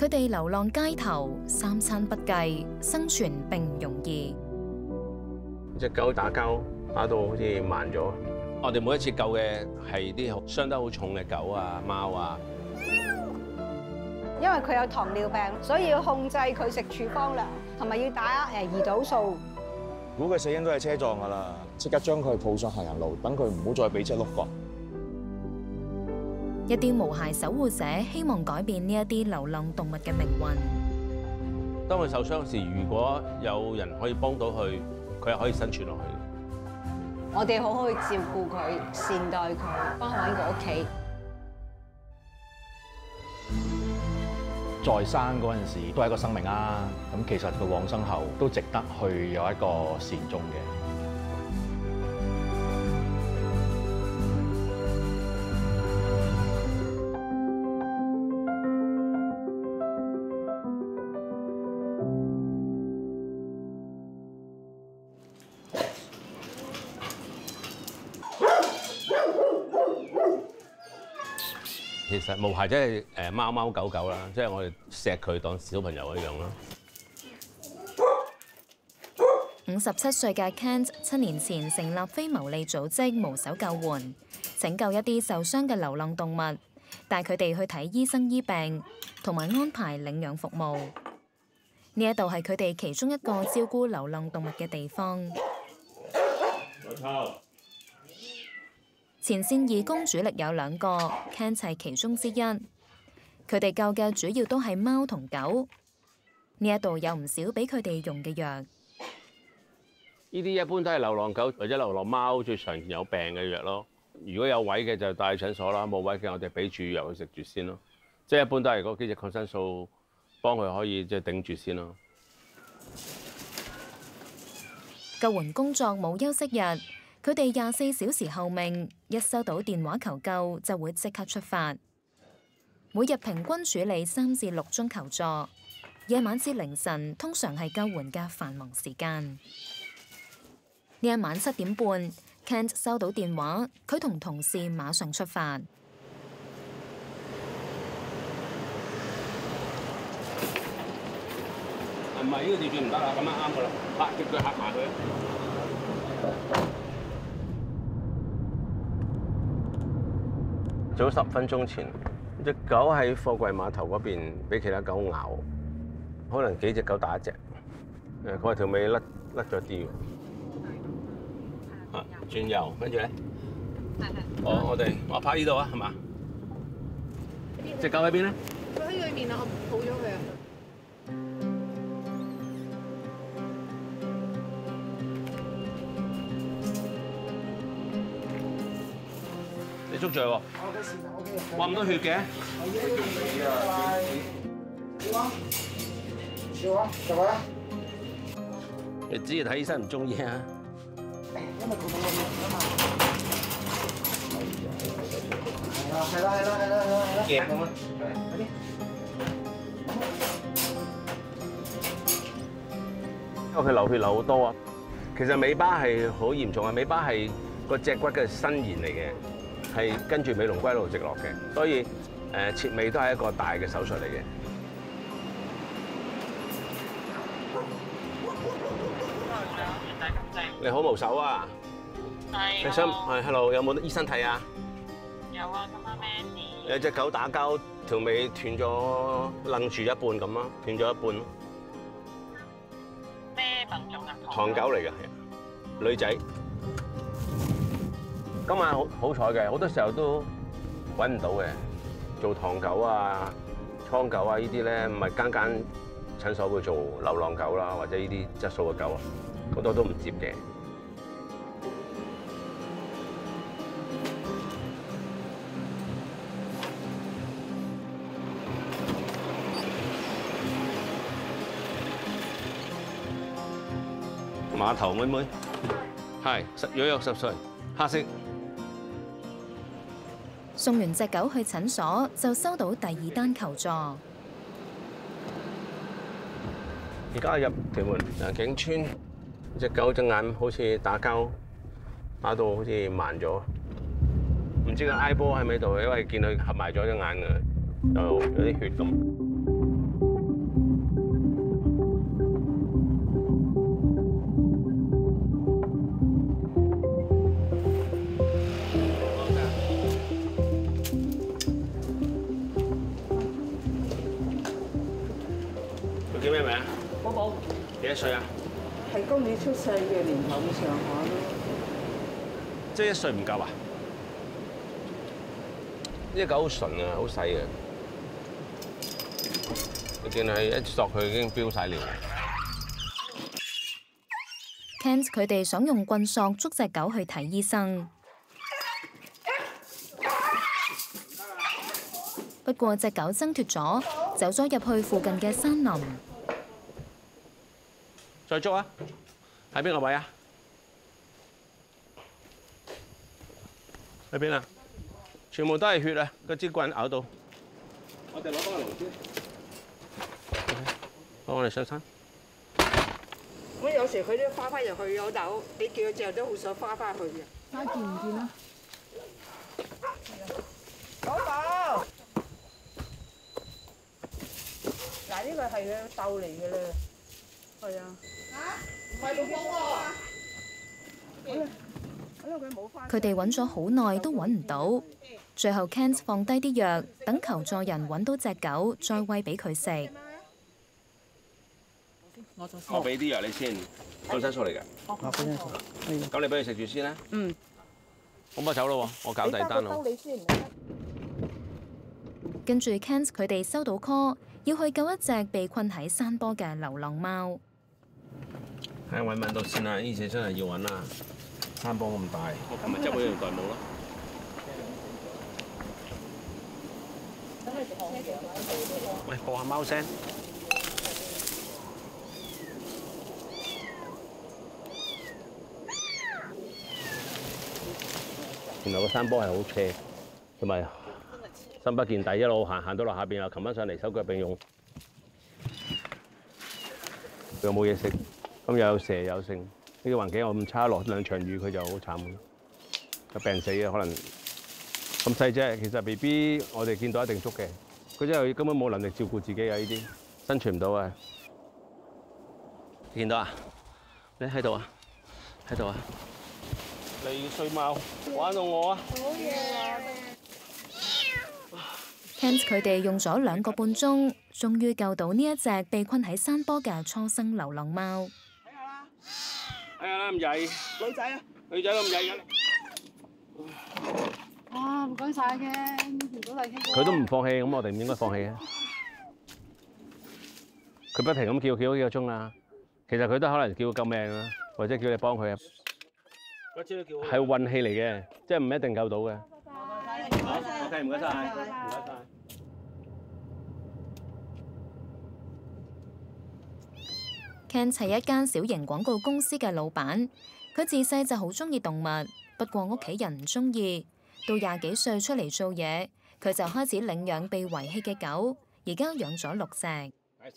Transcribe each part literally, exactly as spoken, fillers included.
佢哋流浪街頭，三餐不繼，生存並唔容易。 隻狗打交打到好似慢咗。 我哋每一次救嘅係啲傷得好重嘅狗啊、貓啊。 因為佢有糖尿病，所以要控制佢食處方糧，同埋要打誒胰島素。 估佢死因都係車撞㗎啦，即刻將佢抱上行人路，等佢唔好再俾車碌過。 一啲無骸守護者希望改變呢一啲流浪動物嘅命運。 當佢受傷時，如果有人可以幫到佢，佢又可以生存落去。 我哋好好去照顧佢、善待佢，幫佢揾個屋企。 在生嗰陣時都係一個生命啊！咁其實佢往生後都值得去有一個善終嘅。 其實無骸即係誒貓貓狗狗啦，即係我哋錫佢當小朋友一樣啦。 五十七歲嘅 Kent 七年前成立非牟利組織無手救援，拯救一啲受傷嘅流浪動物，帶佢哋去睇醫生醫病，同埋安排領養服務。呢一度係佢哋其中一個照顧流浪動物嘅地方。前線義工主力有兩個 ，Kent 係其中之一。佢哋救嘅主要都係貓同狗。呢一度有唔少俾佢哋用嘅藥。 呢啲一般都係流浪狗或者流浪貓最常見有病嘅藥咯。如果有位嘅就帶去診所啦，冇位嘅我哋俾住藥去食住先咯。即係一般都係嗰幾隻抗生素幫佢可以即係頂住先咯。 救援工作冇休息日。佢哋廿四小時候命，一收到電話求救就會即刻出發。每日平均處理三至六宗求助，夜晚至凌晨通常係救援嘅繁忙時間。呢一晚七點半 ，Kent 收到電話，佢同同事馬上出發。 唔係呢個調轉唔得啦，咁樣啱噶啦，拍叫佢嚇埋佢。 早十分鐘前，隻狗喺貨櫃碼頭嗰邊俾其他狗咬，可能幾隻狗打一隻。誒，佢話條尾甩甩咗啲喎。啊，轉右，跟住咧，我我哋我拍呢度啊，係嘛？隻狗喺邊咧？ 佢喺裏面啊，我抱咗佢啊。 你捉住喎！哇，咁多血嘅！你知睇醫生唔中意啊？因為佢冇咁啊嘛。係啦係啦係啦係啦係啦！夾咁啊！快啲！ 因為佢流血流好多啊，其實尾巴係好嚴重啊，尾巴係個脊骨嘅伸延嚟嘅。係跟住尾龍龜路直落嘅，所以誒切尾都係一個大嘅手術嚟嘅。你好無手啊！ 係。 你想係 hello 有冇醫生睇啊？ 有啊，今晚咩事？ 有隻狗打交，條尾斷咗，愣住一半咁啊，斷咗一半。 咩品種啊？ 唐狗嚟㗎，係女仔。今晚好好彩嘅，好多時候都揾唔到嘅。做唐狗啊、倉狗啊呢啲咧，唔係間間診所會做流浪狗啦，或者呢啲質素嘅狗啊，好多都唔接嘅。碼頭妹妹，係十約約十歲，黑色。 送完隻狗去診所，就收到第二單求助。 而家入屯門良景村，隻狗隻眼好似打交，打到好似慢咗，唔知個挨波喺咪度，因為見佢合埋咗隻眼啊，就有啲血咁。 佢叫咩名啊？ 寶寶幾多歲啊？ 係今年出世嘅年頭咁上下咯。 即係一歲唔夠啊？ 呢隻狗好純啊，好細嘅。你見係一索佢已經飆晒尿。 Kent 佢哋想用棍索捉隻狗去睇醫生，不過隻狗掙脫咗，走咗入去附近嘅山林。 再捉啊！喺邊個位啊？喺邊啊？全部都係血啊！個支棍咬到。我哋攞翻個籠先。好，我哋上山。 咁有時佢都花翻入去有豆，你叫佢之後都好想花翻去嘅。睇見唔見啊？寶寶，嗱呢個係佢竇嚟嘅啦，係啊。嚇？唔係老母喎。好啦，好啦，佢冇翻。 佢哋揾咗好耐都揾唔到，最後 Kent 放低啲藥，等求助人揾到隻狗，再餵俾佢食。 我俾啲藥你先，抗生素嚟嘅。 我俾你食。 咁你俾佢食住先啦。 嗯。 咁我走咯喎，我搞第二單咯。 你先。 跟住 Kent 佢哋收到 call， 要去救一隻被困喺山坡嘅流浪貓。 係揾揾到先啦，呢次真係要揾啦。山坡咁大，我琴日執咗條袋冇咯。喂，播下貓聲。原來個山坡係好斜，同埋深不見底，一路行行到落下邊又擒翻上嚟，手腳並用，又冇嘢食，咁又有蛇有剩，呢個環境又咁差，落兩場雨佢就好慘，有病死嘅可能。咁細隻，其實 B B 我哋見到一定捉嘅，佢真係根本冇能力照顧自己啊！呢啲生存唔到啊！見到啊？你喺度啊？喺度啊？你衰貓，玩到我啊！好嘢 Kent 佢哋用咗兩個半鐘，終於救到呢一隻被困喺山坡嘅初生流浪貓。 睇下啦，睇下啦，咁曳，女仔啊，女仔咁曳嘅。 啊，唔該晒嘅，唔該晒。 佢都唔放棄，咁我哋唔應該放棄啊！佢不停咁叫，叫咗幾個鐘啦。其實佢都可能叫救命啊，或者叫你幫佢啊。係運氣嚟嘅，即係唔一定救到嘅。O K， 唔該晒，唔該晒。 Kent 係一間小型廣告公司嘅老闆，佢自細就好中意動物，不過屋企人唔中意。到廿幾歲出嚟做嘢，佢就開始領養被遺棄嘅狗，而家養咗六隻。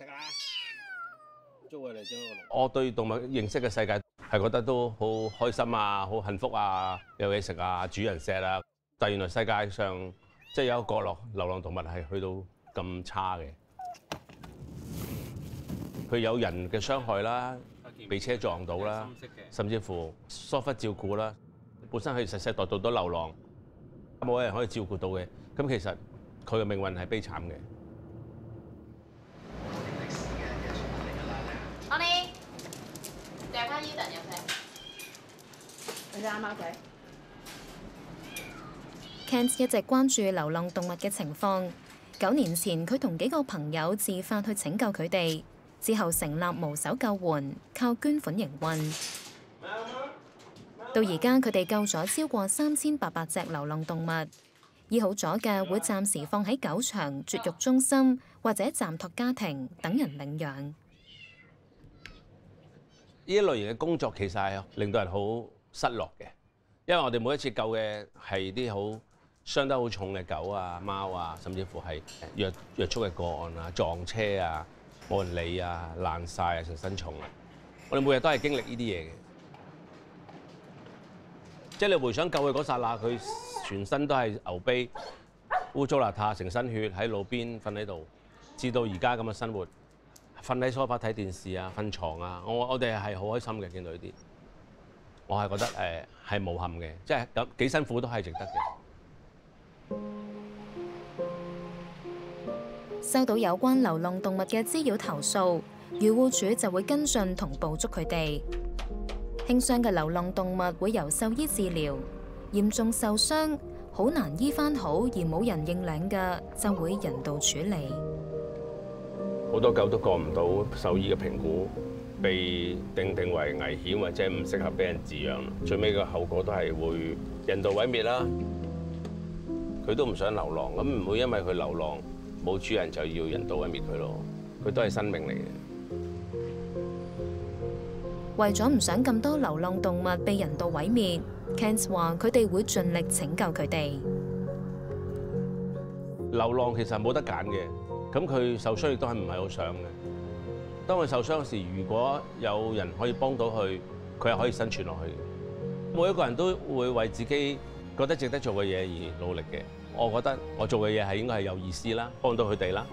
我對動物認識嘅世界係覺得都好開心啊，好幸福啊，有嘢食啊，主人錫啊。但原來世界上即係有一個角落流浪動物係去到咁差嘅，佢有人嘅傷害啦，被車撞到啦，甚至乎疏忽照顧啦。本身佢世世代代都流浪，冇人可以照顧到嘅，咁其實佢嘅命運係悲慘嘅。 Honey，掉翻 Eden 入去。 你隻啱貓仔。 Kent 一直關注流浪動物嘅情況。九年前，佢同幾個朋友自發去拯救佢哋，之後成立無手救援，靠捐款營運。到而家，佢哋救咗超過三千八百隻流浪動物，醫好咗嘅會暫時放喺狗場、絕育中心或者暫託家庭等人領養。 呢一類型嘅工作其實係令到人好失落嘅，因為我哋每一次救嘅係啲好傷得好重嘅狗啊、貓啊，甚至乎係虐虐畜嘅個案啊、撞車啊、冇人理啊、爛晒啊、成身重啊，我哋每日都係經歷呢啲嘢嘅。即係你回想救佢嗰剎那，佢全身都係牛啤，污糟邋遢，成身血喺路邊瞓喺度， 至到而家咁嘅生活，瞓喺梳化睇電視啊，瞓床啊，我我哋係好開心嘅，見到呢啲，我係覺得誒係無憾嘅，即係咁幾辛苦都係值得嘅。 收到有關流浪動物嘅滋擾投訴，漁護署就會跟進同捕捉佢哋。輕傷嘅流浪動物會由獸醫治療，嚴重受傷好難醫翻好而冇人認領嘅，就會人道處理。 好多狗都過唔到獸醫嘅評估，被定定為危險或者唔適合俾人飼養，最尾個後果都係會人道毀滅啦。佢都唔想流浪，咁唔會因為佢流浪冇主人就要人道毀滅佢咯。佢都係生命嚟嘅。 為咗唔想咁多流浪動物被人道毀滅 ，Kent 話佢哋會盡力拯救佢哋。 流浪其實冇得揀嘅，咁佢受傷亦都係唔係好想嘅。當佢受傷時，如果有人可以幫到佢，佢係可以生存落去嘅。每一個人都會為自己覺得值得做嘅嘢而努力嘅。我覺得我做嘅嘢係應該係有意思啦，幫到佢哋啦。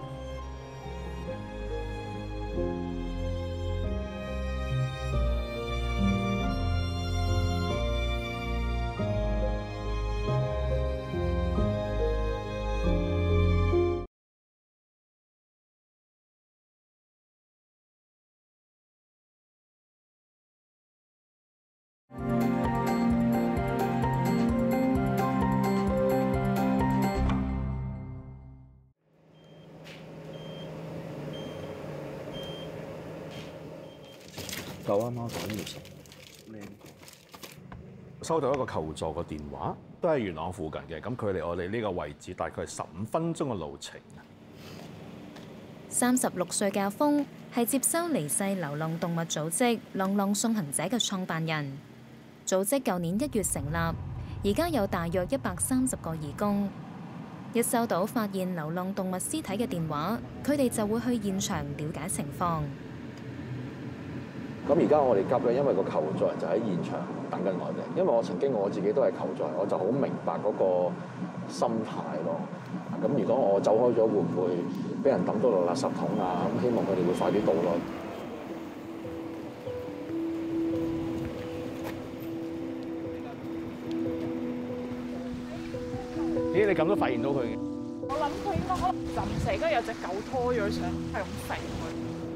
狗啊貓狗都要食。 收到一個求助嘅電話，都係元朗附近嘅，咁距離我哋呢個位置大概係十五分鐘嘅路程。 三十六歲嘅阿峰係接收離世流浪動物組織浪浪送行者嘅創辦人。組織舊年一月成立，而家有大約一百三十個義工。一收到發現流浪動物屍體嘅電話，佢哋就會去現場了解情況。 咁而家我哋急嘅，因為個求助人就喺現場等緊我哋。因為我曾經我自己都係求助人，我就好明白嗰個心態咯。咁如果我走開咗，會唔會俾人抌咗落垃圾桶啊？咁希望佢哋會快啲到咯。 咦？你咁都發現到佢嘅？ 我諗佢應該可能浸死，跟住有隻狗拖咗上，係咁揈佢。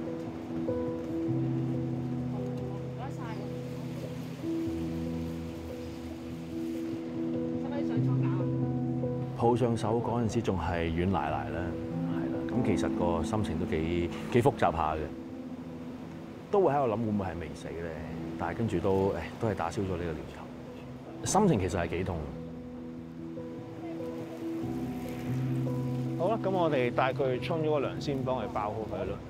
抱上手嗰陣時仲係軟賴賴啦，係啦，咁其實個心情都幾幾複雜下嘅，都會喺度諗會唔會係未死咧？但係跟住都誒都係打消咗呢個念頭，心情其實係幾痛。好啦，咁我哋帶佢沖咗個涼先，幫佢包好佢咯。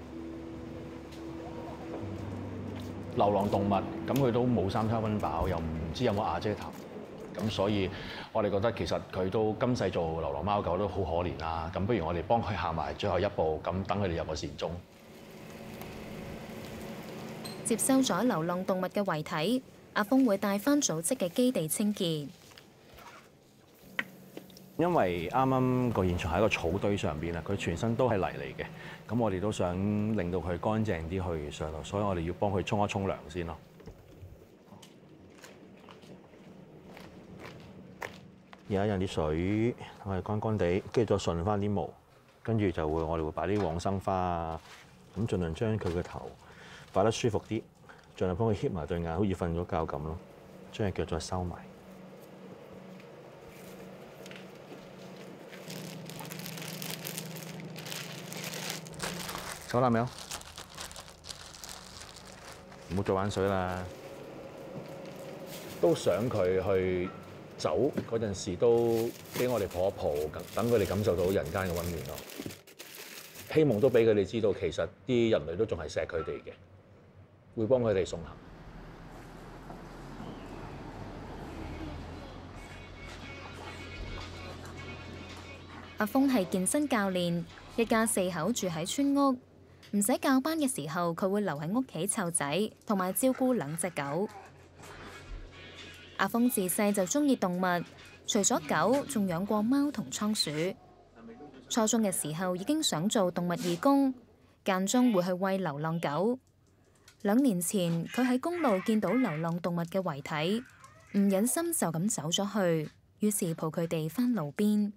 流浪動物咁佢都冇三餐溫飽，又唔知有冇瓦遮頭。咁所以，我哋覺得其實佢都今世做流浪貓狗都好可憐啦。咁不如我哋幫佢行埋最後一步，咁等佢哋入個善終。 接收咗流浪動物嘅遺體，阿峰會帶返組織嘅基地清潔。 因為啱啱個現場喺個草堆上邊啊，佢全身都係泥嚟嘅。咁我哋都想令到佢乾淨啲去上路，所以我哋要幫佢沖一沖涼先咯。而家有啲水，我哋乾乾地，跟住再順翻啲毛，跟住就會我哋會擺啲往生花啊，咁盡量將佢個頭擺得舒服啲，盡量幫佢瞌埋對眼，好似瞓咗覺咁咯，將隻腳再收埋。手攬未啊？唔好再玩水啦，都想佢去走嗰陣時都俾我哋抱一抱，等佢哋感受到人間嘅溫暖咯。希望都俾佢哋知道，其實啲人類都仲係錫佢哋嘅，會幫佢哋送行。 阿峰係健身教練，一家四口住喺村屋，唔使教班嘅時候，佢會留喺屋企湊仔，同埋照顧兩隻狗。阿峰自細就中意動物，除咗狗，仲養過貓同倉鼠。 初中嘅時候已經想做動物義工，間中會去餵流浪狗。兩年前，佢喺公路見到流浪動物嘅遺體，唔忍心就咁走咗去，於是抱佢哋返路邊。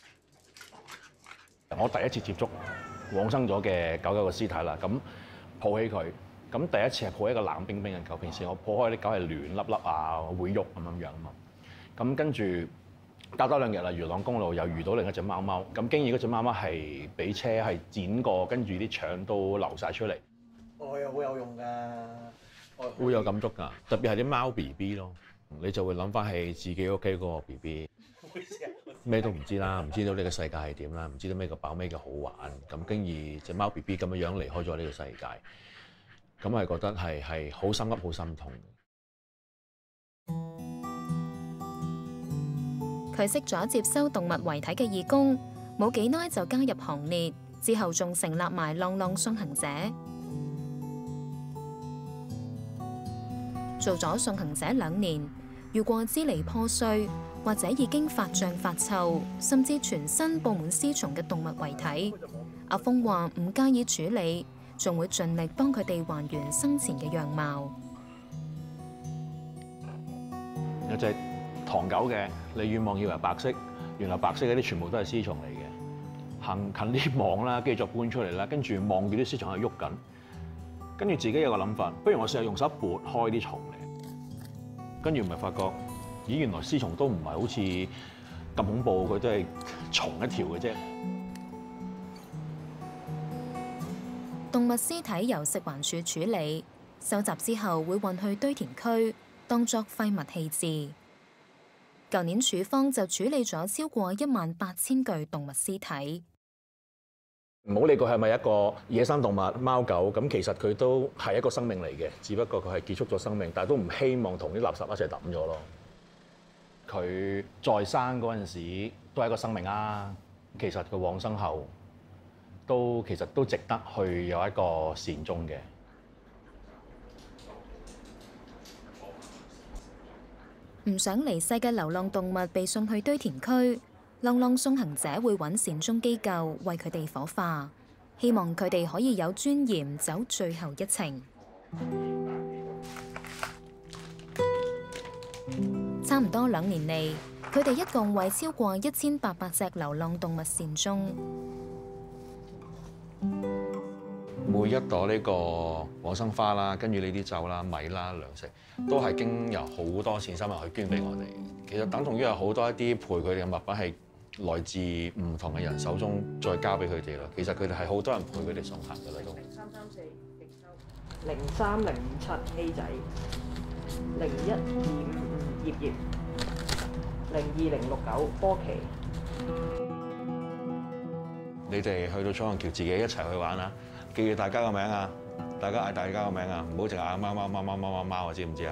我第一次接觸往生咗嘅狗狗嘅屍體啦，咁抱起佢，咁第一次係抱一個冷冰冰嘅狗，平時我抱開啲狗係暖粒粒啊，會喐咁樣樣啊嘛。咁跟住隔多兩日啦，元朗公路又遇到另一隻貓貓，咁經已嗰隻貓貓係俾車係剪過，跟住啲腸都流晒出嚟。 我又好有用㗎， 會有感觸㗎，特別係啲貓 B B 咯，你就會諗翻起自己屋企嗰個 B B。咩都唔知啦，唔知道呢個世界係點啦，唔知道咩叫飽，咩叫好玩。咁經而隻貓 B B 咁樣樣離開咗呢個世界，咁係覺得係係好心急、好心痛。 佢識咗接收動物遺體嘅義工，冇幾耐就加入行列，之後仲成立埋浪浪送行者。做咗送行者兩年，遇過支離破碎，或者已經發脹發臭，甚至全身佈滿屍蟲嘅動物遺體，阿峰話唔介意處理，仲會盡力幫佢哋還原生前嘅樣貌。 有隻唐狗嘅，你遠望以為白色，原來白色嗰啲全部都係屍蟲嚟嘅。行近啲望啦，跟住再搬出嚟啦，跟住望住啲屍蟲喺度喐緊，跟住自己有個諗法，不如我試下用手撥開啲蟲嚟，跟住咪發覺。咦，原來屍蟲都唔係好似咁恐怖，佢都係蟲一條嘅啫。 動物屍體由食環署處理，收集之後會運去堆填區，當作廢物棄置。舊年署方就處理咗超過一萬八千具動物屍體。 唔好理佢係咪一個野生動物貓狗，咁其實佢都係一個生命嚟嘅，只不過佢係結束咗生命，但係都唔希望同啲垃圾一齊抌咗咯。佢在生嗰陣時都係一個生命啊，其實佢往生後都其實都值得去有一個善終嘅。 唔想離世嘅流浪動物被送去堆填區，浪浪送行者會揾善終機構為佢哋火化，希望佢哋可以有尊嚴走最後一程。差唔多兩年嚟，佢哋一共為超過一千八百隻流浪動物善終。 每一朵呢個往生花啦，跟住呢啲酒啦、米啦、糧食，都係經由好多善心人去捐俾我哋。其實等同於有好多一啲陪佢哋嘅物品係來自唔同嘅人手中，再交俾佢哋咯。其實佢哋係好多人陪佢哋送行嘅啦都。 零三三四極收，零三零五七 A 仔，零一二五五葉葉，零二零六九波奇。 你哋去到彩虹橋自己一齊去玩啊！記住大家個名啊！大家嗌大家個名啊！唔好淨係嗌貓貓貓貓貓貓貓啊！知唔知啊？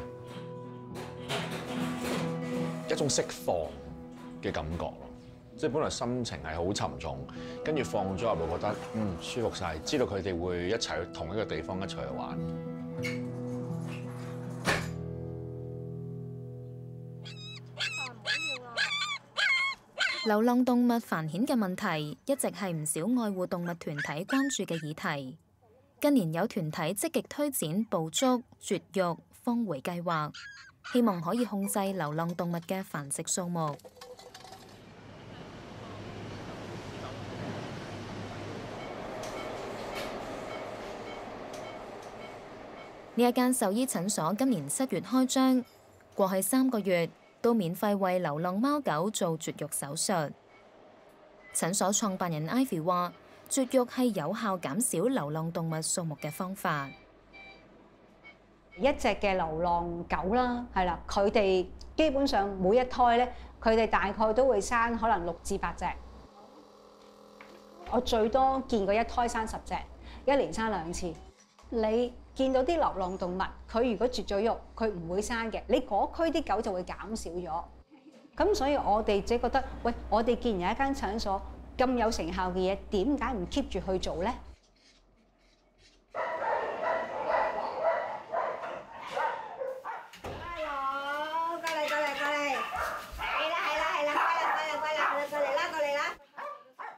一種釋放嘅感覺咯，即係本來心情係好沉重，跟住放咗入去，覺得嗯舒服晒，知道佢哋會一齊去同一個地方一齊去玩。 流浪動物繁衍嘅問題一直係唔少愛護動物團體關注嘅議題。近年有團體積極推展捕捉、絕育、放回計劃，希望可以控制流浪動物嘅繁殖數目。呢一間獸醫診所今年七月開張，過去三個月都免費為流浪貓狗做絕育手術。診所創辦人 Ivy 話：絕育係有效減少流浪動物數目嘅方法。 一隻嘅流浪狗啦，係啦，佢哋基本上每一胎咧，佢哋大概都會生可能六至八隻。我最多見過一胎生十隻，一年生兩次。你見到啲流浪動物，佢如果絕咗育，佢唔會生嘅。你嗰區啲狗就會減少咗。咁所以我哋自己覺得，喂，我哋既然有一間診所咁有成效嘅嘢，點解唔 keep 住去做咧？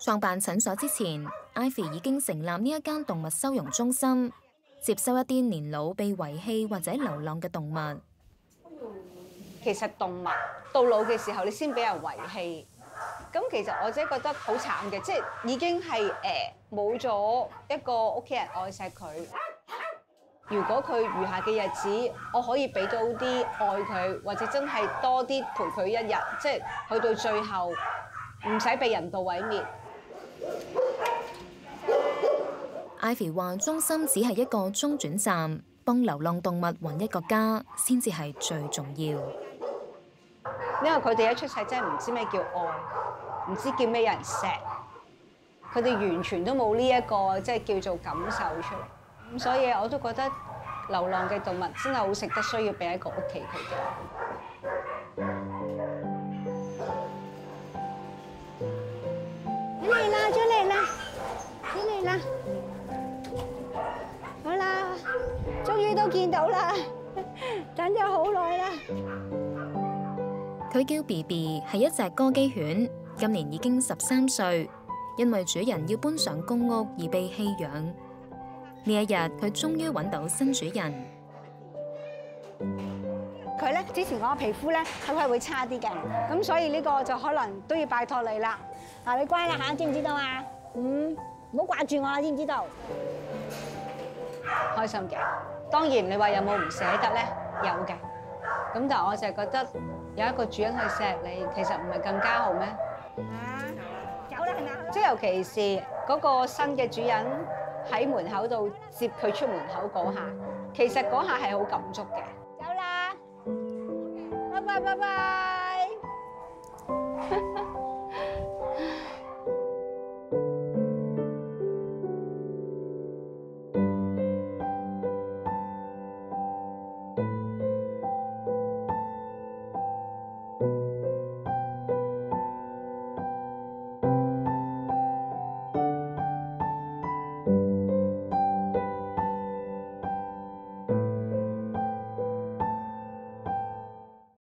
創辦診所之前 ，Ivy 已經成立呢一間動物收容中心，接收一啲年老被遺棄或者流浪嘅動物。 其實動物到老嘅時候，你先俾人遺棄，咁其實我自己覺得好慘嘅，即係已經係誒冇咗一個屋企人愛錫佢。如果佢餘下嘅日子，我可以俾到啲愛佢，或者真係多啲陪佢一日，即係去到最後唔使被人道毀滅。 Ivy 話：中心只係一個中轉站，幫流浪動物揾一個家，先至係最重要。 因為佢哋一出世真係唔知咩叫愛，唔知叫咩人錫，佢哋完全都冇呢一個即係叫做感受出嚟。咁所以我都覺得流浪嘅動物真係好值得需要俾一個屋企佢哋。 出嚟啦！出嚟啦！出嚟啦！好啦，終於都見到啦，等咗好耐啦。 佢叫 B B， 係一隻哥基犬，今年已經十三歲，因為主人要搬上公屋而被棄養。呢一日，佢終於揾到新主人。 佢咧之前講嘅皮膚咧，佢係會差啲嘅，咁所以呢個就可能都要拜託你啦。嗱，你乖啦嚇，知唔知道啊？嗯，唔好掛住我啦，知唔知道？ 開心嘅，當然你話有冇唔捨得咧？有嘅。咁但係我就係覺得有一個主人去錫你，其實唔係更加好咩？ 啊，走啦係咪？ 即係尤其是嗰個新嘅主人喺門口度接佢出門口嗰下，其實嗰下係好感觸嘅。 走啦，拜拜拜拜。